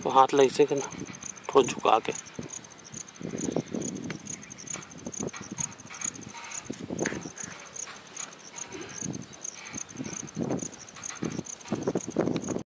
तो हाथ लग से करना थोड़ा झुका के।